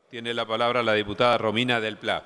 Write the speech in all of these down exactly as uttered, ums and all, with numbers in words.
Tiene la palabra la diputada Romina del Pla.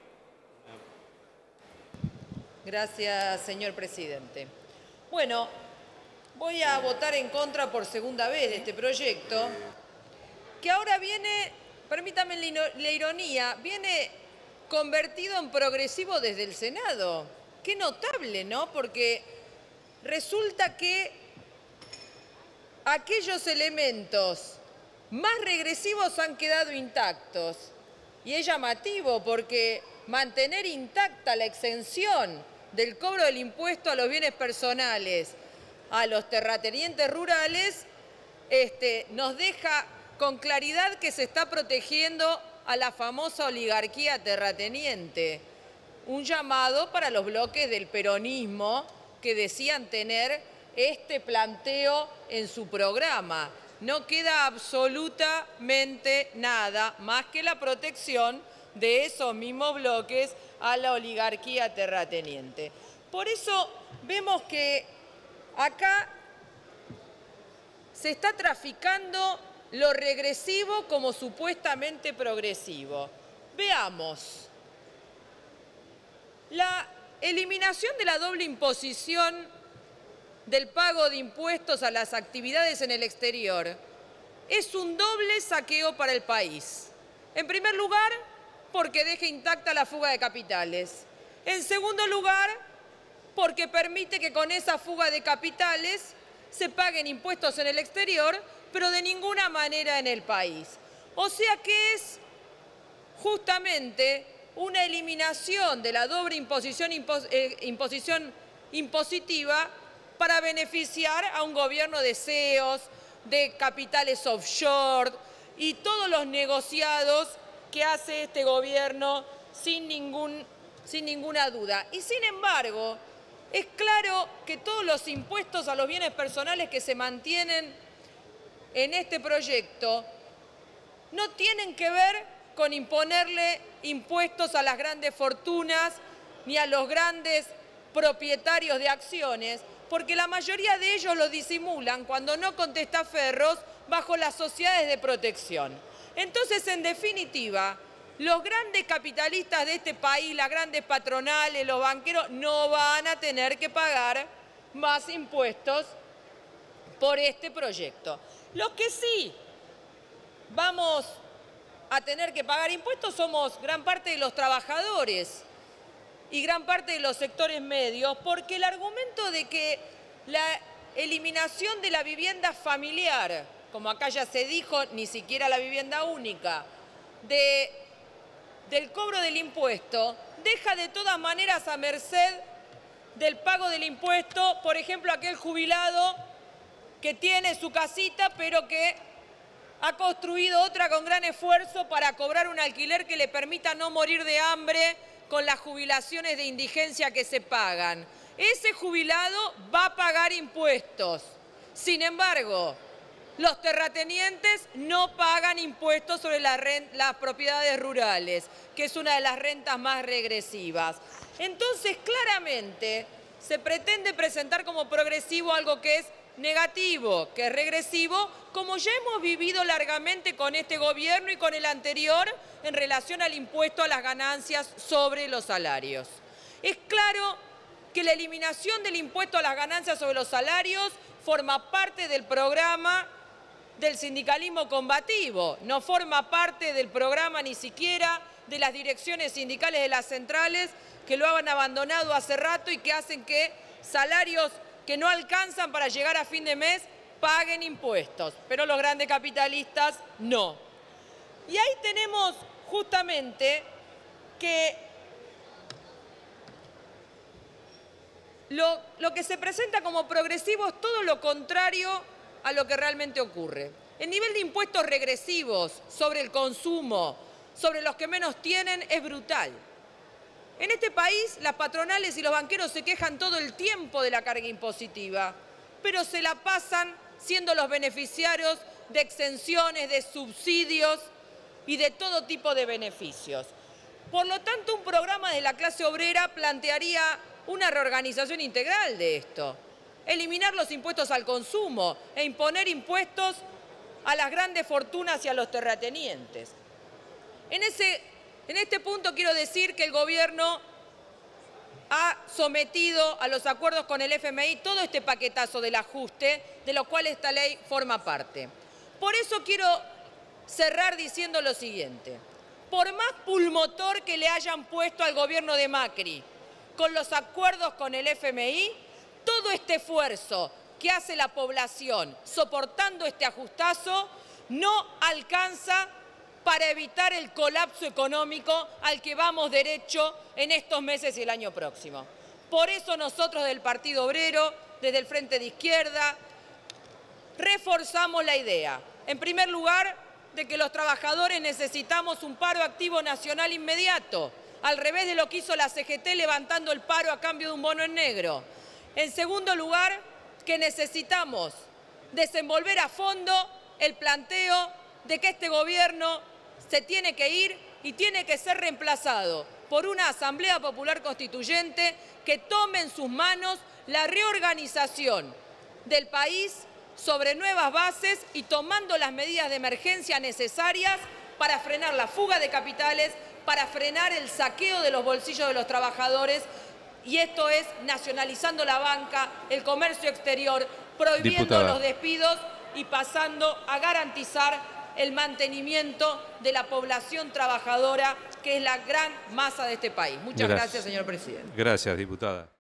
Gracias, señor presidente. Bueno, voy a votar en contra por segunda vez de este proyecto, que ahora viene, permítame la ironía, viene convertido en progresivo desde el Senado. Qué notable, ¿no? Porque resulta que aquellos elementos más regresivos han quedado intactos. Y es llamativo porque mantener intacta la exención del cobro del impuesto a los bienes personales a los terratenientes rurales este, nos deja con claridad que se está protegiendo a la famosa oligarquía terrateniente. Un llamado para los bloques del peronismo que decían tener este planteo en su programa. No queda absolutamente nada más que la protección de esos mismos bloques a la oligarquía terrateniente. Por eso vemos que acá se está traficando lo regresivo como supuestamente progresivo. Veamos. La eliminación de la doble imposición del pago de impuestos a las actividades en el exterior es un doble saqueo para el país. En primer lugar, porque deja intacta la fuga de capitales. En segundo lugar, porque permite que con esa fuga de capitales se paguen impuestos en el exterior, pero de ninguna manera en el país. O sea que es justamente una eliminación de la doble imposición, impos, eh, imposición impositiva para beneficiar a un gobierno de C E Os, de capitales offshore y todos los negociados que hace este gobierno sin, ningún, sin ninguna duda. Y sin embargo, es claro que todos los impuestos a los bienes personales que se mantienen en este proyecto no tienen que ver con imponerle impuestos a las grandes fortunas ni a los grandes propietarios de acciones, porque la mayoría de ellos lo disimulan cuando no con testaferros bajo las sociedades de protección. Entonces, en definitiva, los grandes capitalistas de este país, las grandes patronales, los banqueros, no van a tener que pagar más impuestos por este proyecto. Los que sí vamos a tener que pagar impuestos somos gran parte de los trabajadores y gran parte de los sectores medios, porque el argumento de que la eliminación de la vivienda familiar, como acá ya se dijo, ni siquiera la vivienda única, de, del cobro del impuesto, deja de todas maneras a merced del pago del impuesto, por ejemplo, aquel jubilado que tiene su casita, pero que ha construido otra con gran esfuerzo para cobrar un alquiler que le permita no morir de hambre con las jubilaciones de indigencia que se pagan. Ese jubilado va a pagar impuestos. Sin embargo, los terratenientes no pagan impuestos sobre las, las propiedades rurales, que es una de las rentas más regresivas. Entonces, claramente, se pretende presentar como progresivo algo que es negativo, que es regresivo, como ya hemos vivido largamente con este gobierno y con el anterior en relación al impuesto a las ganancias sobre los salarios. Es claro que la eliminación del impuesto a las ganancias sobre los salarios forma parte del programa del sindicalismo combativo, no forma parte del programa ni siquiera de las direcciones sindicales de las centrales que lo han abandonado hace rato y que hacen que salarios que no alcanzan para llegar a fin de mes paguen impuestos, pero los grandes capitalistas no. Y ahí tenemos justamente que lo, lo que se presenta como progresivo es todo lo contrario a lo que realmente ocurre. El nivel de impuestos regresivos sobre el consumo, sobre los que menos tienen, es brutal. En este país, las patronales y los banqueros se quejan todo el tiempo de la carga impositiva, pero se la pasan siendo los beneficiarios de exenciones, de subsidios y de todo tipo de beneficios. Por lo tanto, un programa de la clase obrera plantearía una reorganización integral de esto. Eliminar los impuestos al consumo e imponer impuestos a las grandes fortunas y a los terratenientes. En, ese, en este punto quiero decir que el gobierno ha sometido a los acuerdos con el F M I todo este paquetazo del ajuste, de lo cual esta ley forma parte. Por eso quiero cerrar diciendo lo siguiente. Por más pulmotor que le hayan puesto al gobierno de Macri con los acuerdos con el F M I, todo este esfuerzo que hace la población soportando este ajustazo no alcanza para evitar el colapso económico al que vamos derecho en estos meses y el año próximo. Por eso nosotros del Partido Obrero, desde el Frente de Izquierda, reforzamos la idea, en primer lugar, de que los trabajadores necesitamos un paro activo nacional inmediato, al revés de lo que hizo la C G T levantando el paro a cambio de un bono en negro. En segundo lugar, que necesitamos desenvolver a fondo el planteo de que este gobierno se tiene que ir y tiene que ser reemplazado por una Asamblea Popular Constituyente que tome en sus manos la reorganización del país sobre nuevas bases y tomando las medidas de emergencia necesarias para frenar la fuga de capitales, para frenar el saqueo de los bolsillos de los trabajadores, y esto es nacionalizando la banca, el comercio exterior, prohibiendo Diputada. los despidos y pasando a garantizar el mantenimiento de la población trabajadora, que es la gran masa de este país. Muchas Gracias. gracias, señor presidente. Gracias, diputada.